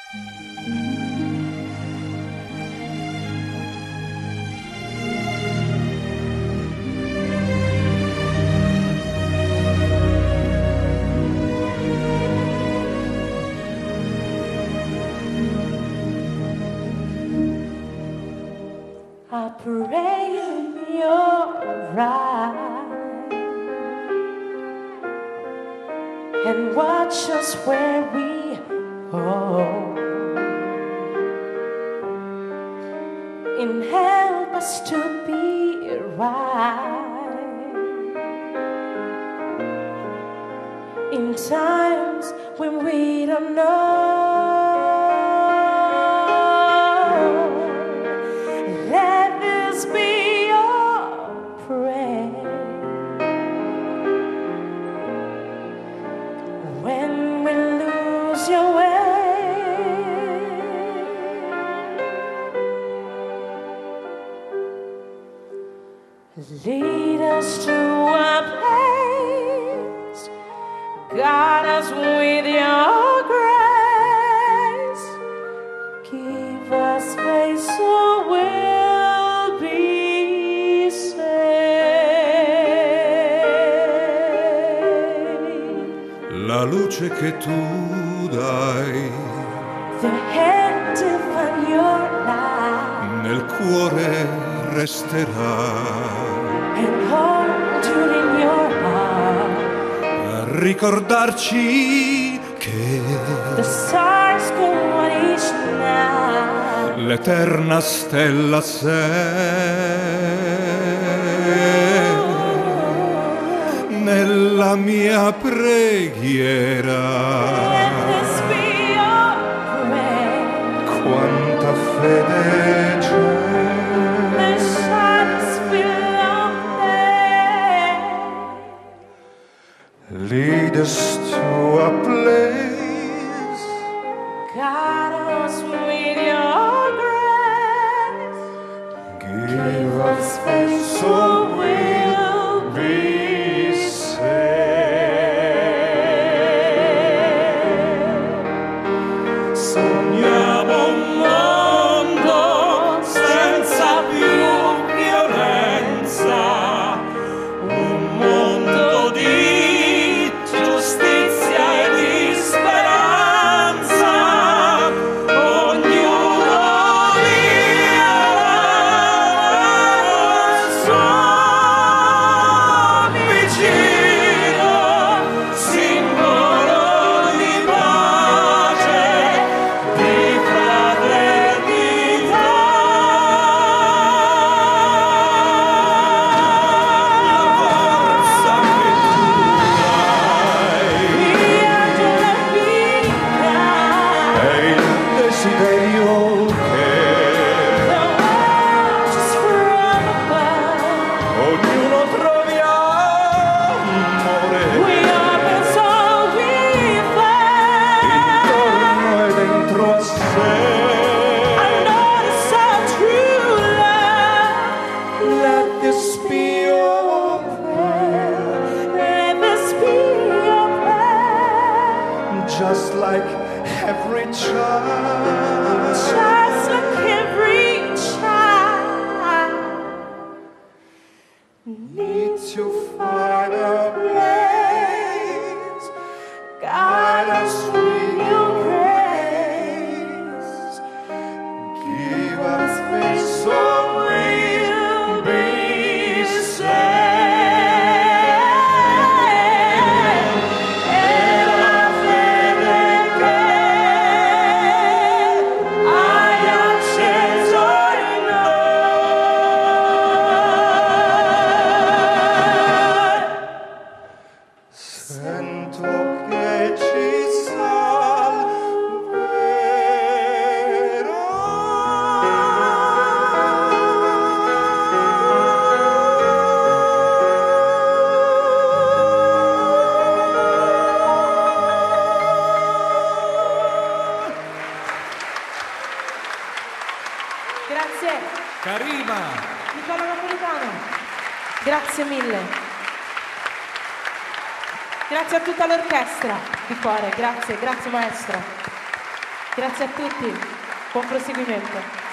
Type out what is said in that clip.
I pray you're right and watch us where we go, and help us to be right in times when we don't know. When we lose your way, lead us to a place, guide us with your grace, give us faith so we'll be saved. La luce che tu dai, the hand divine your light, nel cuore resterà, and hold you in your heart, a ricordarci che the stars go on each night, l'eterna stella sei nella mia preghiera. Let this be your prayer. Quanta fede c'è, The shadows fill up there. lead us to a place, Guide us with your grace, give us faith so we'll be saved. Sogniamo un mondo senza più violenza, un mondo di giustizia e di speranza, ognuno via il suo vicino, simbolo di pace, di fraternità. La forza che tu dai è il desiderio che ognuno trovi amore intorno e dentro a sé. Let this be your prayer, just like every child. Just like every child Need to find a place, guide us with your grace, give us faith so we'll be saved. E la fede che hai acceso in noi, sento che ci Grazie. Karima. Nicola Napolitano. Grazie mille. Grazie a tutta l'orchestra di cuore. Grazie, grazie maestro. Grazie a tutti, buon proseguimento.